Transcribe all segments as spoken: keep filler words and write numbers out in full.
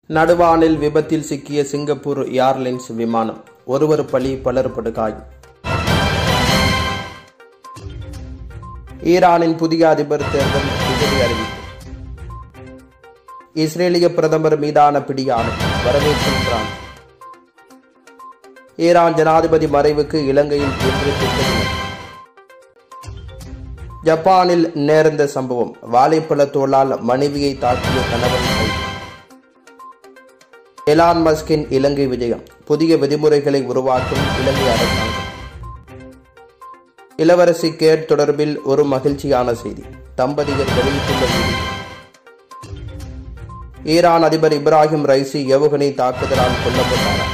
நடுவானில் விபத்தில் சிக்கிய சிங்கப்பூர் ஏர்லைன்ஸ் விமானம். ஒருவர் பலி, பலர் படுகாயம். ஈரானின் புதிய அதிபர் தேர்தல் திகதி அறிவிப்பு. இஸ்ரேலிய பிரதமர் மீதான பிடியாணை வரவேற்கும் பிரான்ஸ். ஈரான் ஜனாதிபதி மறைவுக்கு இலங்கையில் இன்று திட்டமிடல். ஜப்பானில் நேர்ந்த சம்பவம். வாழைப்பழ தோளால் மனைவியை தாக்கிய கணவன் கைது. எலான் மஸ்கின் இலங்கை விஜயம். புதிய விதிமுறைகளை உருவாக்கும் இலங்கை அரசாங்கம். இளவரசி கேட் தொடர்பில் ஒரு மகிழ்ச்சியான செய்தி. தம்பதியர் வெளியிட்டுள்ள வீடியோ. ஈரான் அதிபர் இப்ராஹிம் ரைசி ஏவுகணை தாக்குதலால் கொல்லப்பட்டார்.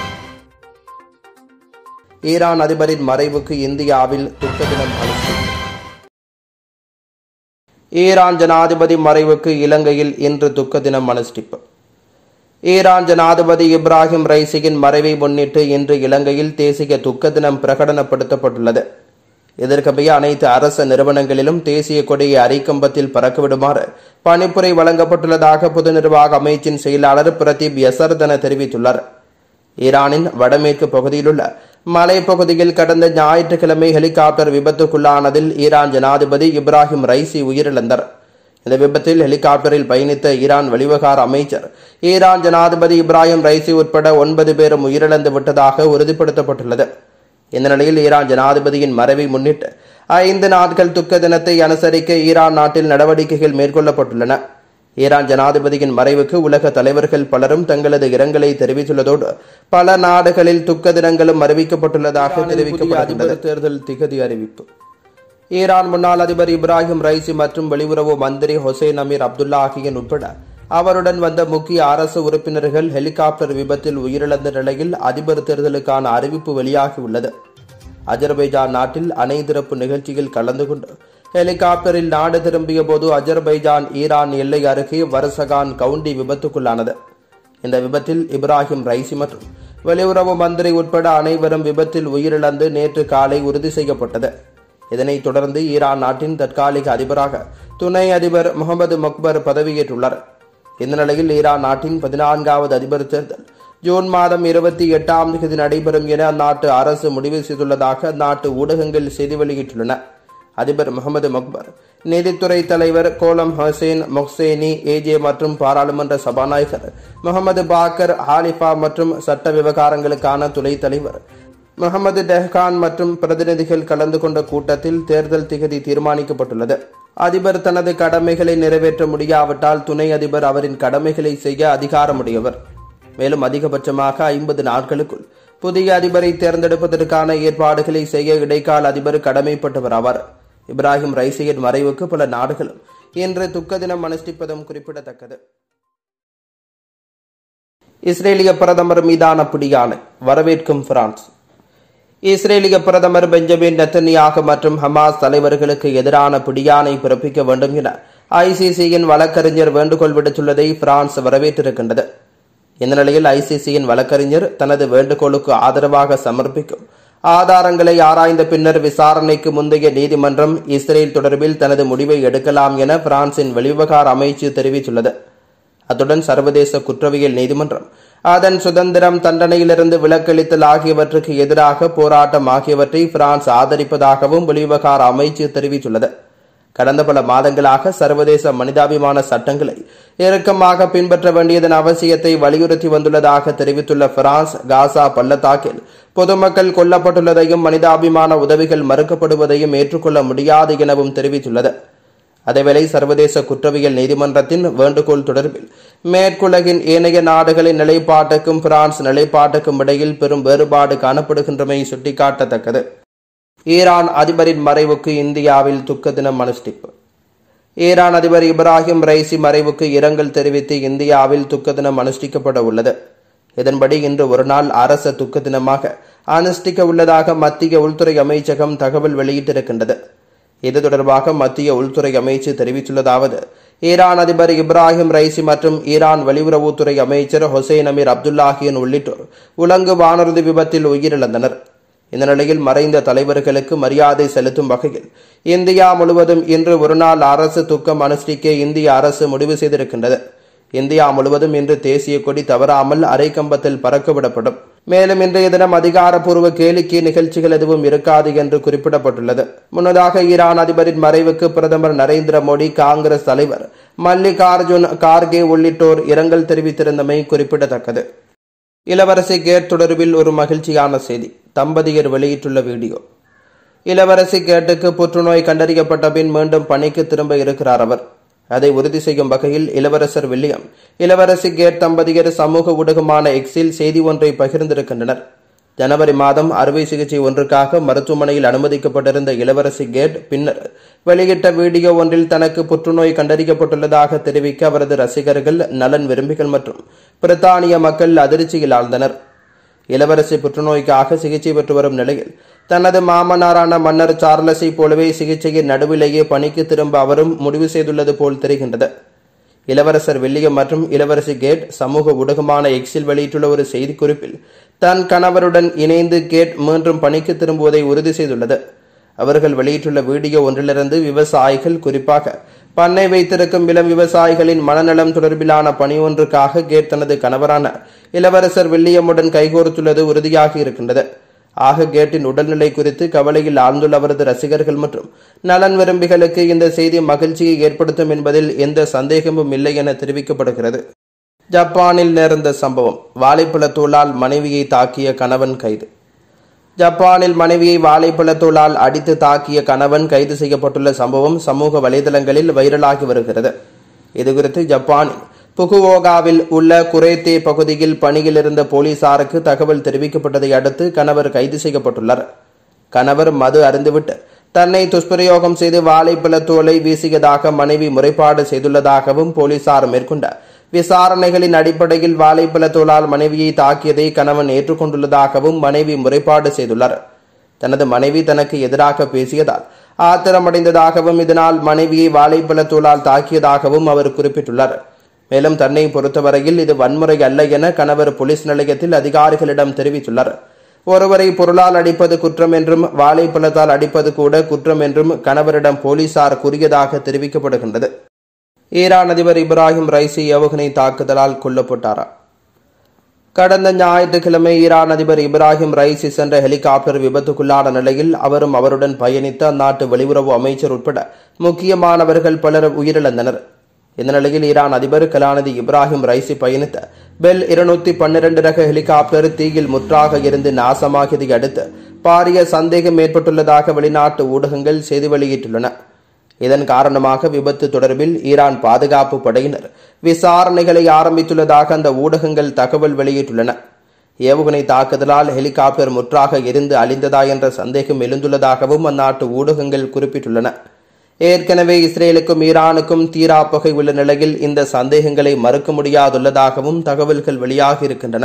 ஈரான் அதிபரின் மறைவுக்கு இந்தியாவில் துக்க தினம் அனுஷ்டிப்பு. ஈரான் ஜனாதிபதி மறைவுக்கு இலங்கையில் இன்று துக்க தினம் அனுஷ்டிப்பு. ஈரான் ஜனாதிபதி இப்ராஹிம் ரைசியின் மறைவை முன்னிட்டு இன்று இலங்கையில் தேசிய துக்க தினம் பிரகடனப்படுத்தப்பட்டுள்ளது. இதற்கமைய அனைத்து அரச நிறுவனங்களிலும் தேசிய கொடியை அரிக்கம்பத்தில் பறக்கவிடுமாறு பணிப்புரை வழங்கப்பட்டுள்ளதாக பொது நிர்வாக அமைச்சின் செயலாளர் பிரதீப் யசர்தன தெரிவித்துள்ளார். ஈரானின் வடமேற்கு பகுதியிலுள்ள மலைப்பகுதியில் கடந்த ஞாயிற்றுக்கிழமை ஹெலிகாப்டர் விபத்துக்குள்ளானதில் ஈரான் ஜனாதிபதி இப்ராஹிம் ரைசி உயிரிழந்தார். இந்த விபத்தில் ஹெலிகாப்டரில் பயணித்த ஈரான் வெளிவகார அமைச்சர் ஈரான் ஜனாதிபதி இப்ராஹிம் ரைசி உட்பட ஒன்பது பேரும் உயிரிழந்து விட்டதாக உறுதிப்படுத்தப்பட்டுள்ளது. இந்த நிலையில் ஈரான் ஜனாதிபதியின் மறைவை முன்னிட்டு ஐந்து நாட்கள் துக்க தினத்தை அனுசரிக்க ஈரான் நாட்டில் நடவடிக்கைகள் மேற்கொள்ளப்பட்டுள்ளன. ஈரான் ஜனாதிபதியின் மறைவுக்கு உலக தலைவர்கள் பலரும் தங்களது இரங்கலை தெரிவித்துள்ளதோடு பல நாடுகளில் துக்க தினங்களும் அறிவிக்கப்பட்டுள்ளதாக தெரிவிக்கப்பட்டுள்ளது. தேர்தல் திகதி அறிவிப்பு. ஈரான் முன்னாள் அதிபர் இப்ராஹிம் ரைசி மற்றும் வெளியுறவு மந்திரி ஹொசைன் அமீர் அப்துல்லாஹியன் உட்பட அவருடன் வந்த முக்கிய அரசு உறுப்பினர்கள் ஹெலிகாப்டர் விபத்தில் உயிரிழந்த நிலையில் அதிபர் தேர்தலுக்கான அறிவிப்பு வெளியாகியுள்ளது. அஜர்பைஜான் நாட்டில் அனைத்திறப்பு நிகழ்ச்சியில் கலந்து கொண்டு ஹெலிகாப்டரில் நாடு திரும்பிய போது அஜர்பைஜான் ஈரான் எல்லை அருகே வரசகான் கவுண்டி விபத்துக்குள்ளானது. இந்த விபத்தில் இப்ராஹிம் ரைசி மற்றும் வெளியுறவு மந்திரி உட்பட அனைவரும் விபத்தில் உயிரிழந்து நேற்று காலை உறுதி செய்யப்பட்டது. இதனைத் தொடர்ந்து ஈரான் நாட்டின் தற்காலிக அதிபராக துணை அதிபர் முகமது மக்பர் பதவியேற்றுள்ளார். இந்த நிலையில் ஈரான் நாட்டின் பதினான்காவது அதிபர் தேர்தல் ஜூன் மாதம் இருபத்தி எட்டாம் தேதி நடைபெறும் என அந்நாட்டு அரசு முடிவு செய்துள்ளதாக அந்நாட்டு ஊடகங்கள் செய்தி வெளியிட்டுள்ளன. அதிபர் முகமது மக்பர், நீதித்துறை தலைவர் கோலம் ஹொசைன் மொஹ்சேனி ஏஜே மற்றும் பாராளுமன்ற சபாநாயகர் முகமது பாக்கர் ஹாலிஃபா மற்றும் சட்ட விவகாரங்களுக்கான துணைத் தலைவர் முகமது டெஹ்கான் மற்றும் பிரதிநிதிகள் கலந்து கொண்ட கூட்டத்தில் தேர்தல் திகதி தீர்மானிக்கப்பட்டுள்ளது. அதிபர் தனது கடமைகளை நிறைவேற்ற முடியாவிட்டால் துணை அதிபர் அவரின் கடமைகளை செய்ய அதிகாரமுடையவர். மேலும் அதிகபட்சமாக ஐம்பது நாட்களுக்குள் புதிய அதிபரை தேர்ந்தெடுப்பதற்கான ஏற்பாடுகளை செய்ய இடைக்கால அதிபர் கடமைப்பட்டவர் ஆவார். இப்ராஹிம் ரைசியின் மறைவுக்கு பல நாடுகளும் இன்று துக்க தினம் அனுஷ்டிப்பதும் குறிப்பிடத்தக்கது. இஸ்ரேலிய பிரதமர் மீதான பிடியாணை வரவேற்கும் பிரான்ஸ். இஸ்ரேலிய பிரதமர் பெஞ்சமின் நெத்தன்யாகு மற்றும் ஹமாஸ் தலைவர்களுக்கு எதிரான பிடியாணை பிறப்பிக்க வேண்டும் என ஐசிசியின் வழக்கறிஞர் வேண்டுகோள் விடுத்துள்ளதை பிரான்ஸ் வரவேற்றிருக்கின்றது. இந்த நிலையில் ஐசிசியின் வழக்கறிஞர் தனது வேண்டுகோளுக்கு ஆதரவாக சமர்ப்பிக்கும் ஆதாரங்களை ஆராய்ந்த பின்னர் விசாரணைக்கு முந்தைய நீதிமன்றம் இஸ்ரேல் தொடர்பில் தனது முடிவை எடுக்கலாம் என பிரான்சின் வெளிவிவகார அமைச்சு தெரிவித்துள்ளது. அத்துடன் சர்வதேச குற்றவியல் நீதிமன்றம் அதன் சுதந்திரம், தண்டனையிலிருந்து விலக்களித்தல் ஆகியவற்றுக்கு எதிராக போராட்டம் ஆகியவற்றை பிரான்ஸ் ஆதரிப்பதாகவும் வெளிவிவகார அமைச்சு தெரிவித்துள்ளது. கடந்த பல மாதங்களாக சர்வதேச மனிதாபிமான சட்டங்களை இறுக்கமாக பின்பற்ற வேண்டியதன் அவசியத்தை வலியுறுத்தி வந்துள்ளதாக தெரிவித்துள்ள பிரான்ஸ், காசா பள்ளத்தாக்கில் பொதுமக்கள் கொல்லப்பட்டுள்ளதையும் மனிதாபிமான உதவிகள் மறுக்கப்படுவதையும் ஏற்றுக்கொள்ள முடியாது எனவும் தெரிவித்துள்ளது. அதேவேளை சர்வதேச குற்றவியல் நீதிமன்றத்தின் வேண்டுகோள் தொடர்பில் மேற்குலகின் ஏனைய நாடுகளின் நிலைப்பாட்டுக்கும் பிரான்ஸ் நிலைப்பாட்டுக்கும் இடையில் பெரும் வேறுபாடு காணப்படுகின்றமை சுட்டிக்காட்டத்தக்கது. ஈரான் அதிபரின் மறைவுக்கு இந்தியாவில் துக்க தினம் அனுஷ்டிப்பு. ஈரான் அதிபர் இப்ராஹிம் ரைசி மறைவுக்கு இரங்கல் தெரிவித்து இந்தியாவில் துக்க தினம் அனுஷ்டிக்கப்பட உள்ளது. இதன்படி இன்று ஒருநாள் அரச துக்க தினமாக அனுஷ்டிக்க உள்ளதாக மத்திய உள்துறை அமைச்சகம் தகவல் வெளியிட்டிருக்கின்றது. இது தொடர்பாக மத்திய உள்துறை அமைச்சு தெரிவித்துள்ளதாவது: ஈரான் அதிபர் இப்ராஹிம் ரைசி மற்றும் ஈரான் வெளியுறவுத்துறை அமைச்சர் ஹொசைன் அமீர் அப்துல்லாஹியன் உள்ளிட்டோர் உலங்கு வானூர்தி விபத்தில் உயிரிழந்தனர். இந்த நிலையில் மறைந்த தலைவர்களுக்கு மரியாதை செலுத்தும் வகையில் இந்தியா முழுவதும் இன்று ஒருநாள் அரசு துக்கம் அனுஷ்டிக்க இந்திய அரசு முடிவு செய்திருக்கின்றது. இந்தியா முழுவதும் இன்று தேசிய கொடி தவறாமல் அரைக்கம்பத்தில் பறக்கவிடப்படும். மேலும் இன்றைய தினம் அதிகாரப்பூர்வ கேளிக்கை நிகழ்ச்சிகள் எதுவும் இருக்காது என்று குறிப்பிடப்பட்டுள்ளது. முன்னதாக ஈரான் அதிபரின் மறைவுக்கு பிரதமர் நரேந்திர மோடி, காங்கிரஸ் தலைவர் மல்லிகார்ஜுன் கார்கே உள்ளிட்டோர் இரங்கல் தெரிவித்திருந்தமை குறிப்பிடத்தக்கது. இளவரசி கேட் தொடர்பில் ஒரு மகிழ்ச்சியான செய்தி. தம்பதியர் வெளியிட்டுள்ள வீடியோ. இளவரசி கேட்டுக்கு புற்றுநோய் கண்டறியப்பட்ட பின் மீண்டும் பணிக்கு திரும்ப இருக்கிறார் அவர். அதை உறுதி செய்யும் வகையில் இளவரசர் வில்லியம், இளவரசி கேட் தம்பதியர் சமூக ஊடகமான எக்ஸில் செய்தி ஒன்றை பகிர்ந்திருக்கின்றனர். ஜனவரி மாதம் அறுவை சிகிச்சை ஒன்றுக்காக மருத்துவமனையில் அனுமதிக்கப்பட்டிருந்த இளவரசி கேட் பின்னர் வெளியிட்ட வீடியோ ஒன்றில் தனக்கு புற்றுநோய் கண்டறியப்பட்டுள்ளதாக தெரிவிக்க அவரது ரசிகர்கள், நலன் விரும்பிகள் மற்றும் பிரித்தானிய மக்கள் அதிர்ச்சியில் ஆழ்ந்தனர். இளவரசி புற்றுநோய்க்காக சிகிச்சை பெற்று வரும் நிலையில் தனது மாமனாரான மன்னர் சார்லஸை போலவே சிகிச்சையின் நடுவிலேயே பணிக்கு திரும்ப அவரும் முடிவு செய்துள்ளது போல் தெரிகின்றது. இளவரசர் வில்லியம் மற்றும் இளவரசி கேட் சமூக ஊடகமான எக்ஸில் வெளியிட்டுள்ள ஒரு செய்திக்குறிப்பில் தன் கணவருடன் இணைந்து கேட் மீண்டும் பணிக்கு திரும்புவதை உறுதி செய்துள்ளது. அவர்கள் வெளியிட்டுள்ள வீடியோ ஒன்றிலிருந்து விவசாயிகள், குறிப்பாக பண்ணை வைத்திருக்கும் இளம் விவசாயிகளின் மனநலம் தொடர்பிலான பணி ஒன்றுக்காக கேட் தனது கணவரான இளவரசர் வில்லியமுடன் கைகோர்த்துள்ளது உறுதியாகி இருக்கின்றது. ஆக கேட்டின் உடல்நிலை குறித்து கவலையில் ஆழ்ந்துள்ள அவரது ரசிகர்கள் மற்றும் நலன் விரும்பிகளுக்கு இந்த செய்தி மகிழ்ச்சியை ஏற்படுத்தும் என்பதில் எந்த சந்தேகமும் இல்லை என தெரிவிக்கப்படுகிறது. ஜப்பானில் நேர்ந்த சம்பவம். வாழைப்பழத்தூளால் மனைவியை தாக்கிய கணவன் கைது. ஜப்பானில் மனைவியை வாழைப்பழத்தூளால் அடித்து தாக்கிய கணவன் கைது செய்யப்பட்டுள்ள சம்பவம் சமூக வலைதளங்களில் வைரலாகி வருகிறது. இதுகுறித்து ஜப்பானில் புகுவோகாவில் உள்ள குரேத்தே பகுதியில் பணியில் இருந்த போலீசாருக்கு தகவல் தெரிவிக்கப்பட்டதை அடுத்து கணவர் கைது செய்யப்பட்டுள்ளார். கணவர் மது அருந்துவிட்டு தன்னை துஷ்பிரயோகம் செய்து வாழைப்பழத்தோலை வீசியதாக மனைவி முறைப்பாடு செய்துள்ளதாகவும் போலீசார் மேற்கொண்ட விசாரணைகளின் அடிப்படையில் வாழைப்பழத்தோளால் மனைவியை தாக்கியதை கணவன் ஏற்றுக்கொண்டுள்ளதாகவும் மனைவி முறைப்பாடு செய்துள்ளார். தனது மனைவி தனக்கு எதிராக பேசியதால் ஆத்திரமடைந்ததாகவும் இதனால் மனைவியை வாழைப்பழத்தோளால் தாக்கியதாகவும் அவர் குறிப்பிட்டுள்ளார். மேலும் தன்னை பொறுத்தவரையில் இது வன்முறை அல்ல என கணவர் போலீஸ் நிலையத்தில் அதிகாரிகளிடம் தெரிவித்துள்ளார். ஒருவரை பொருளால் அடிப்பது குற்றம் என்றும் வாழைப்பழத்தால் அடிப்பது கூட குற்றம் என்றும் கணவரிடம் போலீசார் கூறியதாக தெரிவிக்கப்படுகின்றது. ஈரான் அதிபர் இப்ராஹிம் ரைசி ஏவுகணை தாக்குதலால் கொல்லப்பட்டாரா? கடந்த ஞாயிற்றுக்கிழமை ஈரான் அதிபர் இப்ராஹிம் ரைசி சென்ற ஹெலிகாப்டர் விபத்துக்குள்ளான நிலையில் அவரும் அவருடன் பயணித்த அந்நாட்டு வெளியுறவு அமைச்சர் உட்பட முக்கியமானவர்கள் பலர் உயிரிழந்தனர். இந்த நிலையில் ஈரான் அதிபர் கலாநிதி இப்ராஹிம் ரைசி பயணித்த பெல் இருநூத்தி பன்னிரண்டு ரக ஹெலிகாப்டர் தீயில் முற்றாக இருந்து நாசமாகியதை அடுத்து பாரிய சந்தேகம் ஏற்பட்டுள்ளதாக வெளிநாட்டு ஊடகங்கள் செய்தி வெளியிட்டுள்ளன. இதன் காரணமாக விபத்து தொடர்பில் ஈரான் பாதுகாப்பு படையினர் விசாரணைகளை ஆரம்பித்துள்ளதாக அந்த ஊடகங்கள் தகவல் வெளியிட்டுள்ளன. ஏவுகணை தாக்குதலால் ஹெலிகாப்டர் முற்றாக எரிந்து அழிந்ததா என்ற சந்தேகம் எழுந்துள்ளதாகவும் அந்நாட்டு ஊடகங்கள் குறிப்பிட்டுள்ளன. ஏற்கனவே இஸ்ரேலுக்கும் ஈரானுக்கும் தீரா பகை உள்ள நிலையில் இந்த சந்தேகங்களை மறுக்க முடியாதுள்ளதாகவும் தகவல்கள் வெளியாகி இருக்கின்றன.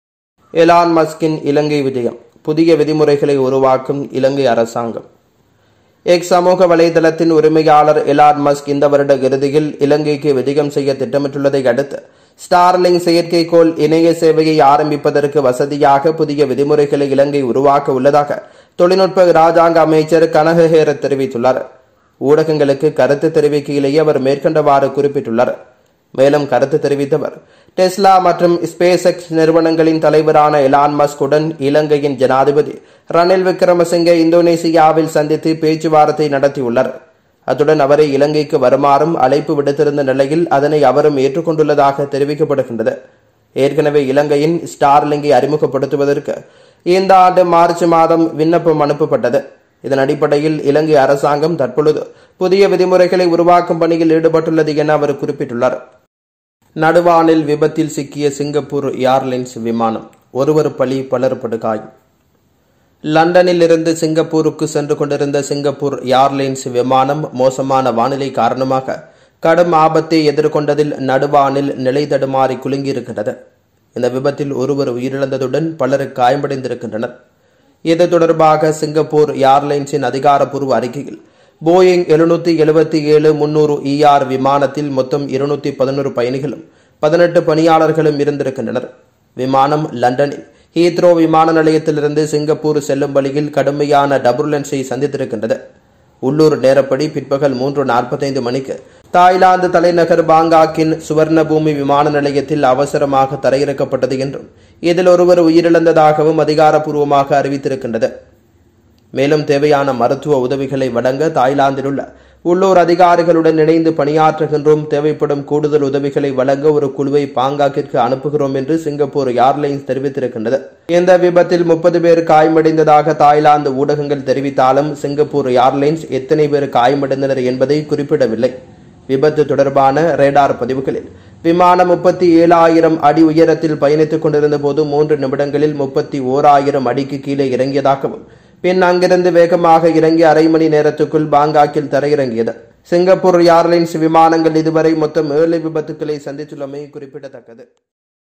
எலான் மஸ்கின் இலங்கை விஜயம். புதிய விதிமுறைகளை உருவாக்கும் இலங்கை அரசாங்கம். எக்ஸ் சமூக வலைதளத்தின் உரிமையாளர் எலான் மஸ்க் இந்த வருட இறுதியில் இலங்கைக்கு விஜயம் செய்ய திட்டமிட்டுள்ளதை அடுத்து ஸ்டார்லிங் செயற்கைக்கோள் இணைய சேவையை ஆரம்பிப்பதற்கு வசதியாக புதிய விதிமுறைகளை இலங்கை உருவாக்க உள்ளதாக தொழில்நுட்ப இராஜாங்க அமைச்சர் கனகஹேர தெரிவித்துள்ளார். ஊடகங்களுக்கு கருத்து தெரிவிக்கையிலேயே அவர் மேற்கண்டவாறு குறிப்பிட்டுள்ளார். மேலும் கருத்து தெரிவித்தவர், டெஸ்லா மற்றும் ஸ்பேஸ் எக்ஸ் நிறுவனங்களின் தலைவரான எலான் மஸ்குடன் இலங்கையின் ஜனாதிபதி ரணில் விக்ரமசிங்கே இந்தோனேசியாவில் சந்தித்து பேச்சுவார்த்தை நடத்தியுள்ளார். அத்துடன் அவரை இலங்கைக்கு வருமாறும் அழைப்பு விடுத்திருந்த நிலையில் அதனை அவரும் ஏற்றுக்கொண்டுள்ளதாக தெரிவிக்கப்படுகின்றது. ஏற்கனவே இலங்கையின் ஸ்டார்லிங்கை அறிமுகப்படுத்துவதற்கு இந்த ஆண்டு மார்ச் மாதம் விண்ணப்பம் அனுப்பப்பட்டது. இதன் அடிப்படையில் இலங்கை அரசாங்கம் தற்பொழுது புதிய விதிமுறைகளை உருவாக்கும் பணியில் ஈடுபட்டுள்ளது என அவர் குறிப்பிட்டுள்ளார். நடுவானில் விபத்தில் சிக்கிய சிங்கப்பூர் ஏர்லைன்ஸ் விமானம். ஒருவர் பலி, பலர் படுகாயம். லண்டனில் இருந்து சிங்கப்பூருக்கு சென்று கொண்டிருந்த சிங்கப்பூர் ஏர்லைன்ஸ் விமானம் மோசமான வானிலை காரணமாக கடும் ஆபத்தை எதிர்கொண்டதில் நடுவானில் நிலை தடுமாறி குலுங்கியிருக்கின்றது. இந்த விபத்தில் ஒருவர் உயிரிழந்ததுடன் பலர் காயமடைந்திருக்கின்றனர். இது தொடர்பாக சிங்கப்பூர் ஏர்லைன்ஸின் அதிகாரப்பூர்வ அறிக்கையில் போயிங் எழுநூத்தி எழுபத்தி ஏழு முன்னூறு இஆர் விமானத்தில் மொத்தம் இருநூத்தி பதினொரு பயணிகளும் பதினெட்டு பணியாளர்களும் இருந்திருக்கின்றனர். விமானம் லண்டனில் ஹீத்ரோ விமான நிலையத்திலிருந்து சிங்கப்பூர் செல்லும் வழியில் கடுமையான டபுர்லன்ஸை சந்தித்திருக்கின்றது. உள்ளூர் நேரப்படி பிற்பகல் மூன்று நாற்பத்தைந்து மணிக்கு தாய்லாந்து தலைநகர் பாங்காக்கின் சுவர்ணபூமி விமான நிலையத்தில் அவசரமாக தரையிறக்கப்பட்டது என்றும் இதில் ஒருவர் உயிரிழந்ததாகவும் அதிகாரப்பூர்வமாக அறிவித்திருக்கின்றது. மேலும் தேவையான மருத்துவ உதவிகளை வழங்க தாய்லாந்தில் உள்ள உள்ளூர் அதிகாரிகளுடன் இணைந்து பணியாற்றுகின்றோம். தேவைப்படும் கூடுதல் உதவிகளை வழங்க ஒரு குழுவை பாங்காக்கிற்கு அனுப்புகிறோம் என்று சிங்கப்பூர் ஏர்லைன்ஸ் தெரிவித்திருக்கின்றது. இந்த விபத்தில் முப்பது பேர் காயமடைந்ததாக தாய்லாந்து ஊடகங்கள் தெரிவித்தாலும் சிங்கப்பூர் ஏர்லைன்ஸ் எத்தனை பேர் காயமடைந்தனர் என்பதை குறிப்பிடவில்லை. விபத்து தொடர்பான ரேடார் பதிவுகளில் விமானம் முப்பத்தி ஏழாயிரம் அடி உயரத்தில் பயணித்துக் கொண்டிருந்த போது மூன்று நிமிடங்களில் முப்பத்தி ஓராயிரம் அடிக்கு கீழே இறங்கியதாகவும் பின் அங்கிருந்து வேகமாக இறங்கி அரை மணி நேரத்துக்குள் பாங்காக்கில் தரையிறங்கியது. சிங்கப்பூர் ஏர்லைன்ஸ் விமானங்கள் இதுவரை மொத்தம் ஏழு விபத்துக்களை சந்தித்துள்ளமை குறிப்பிடத்தக்கது.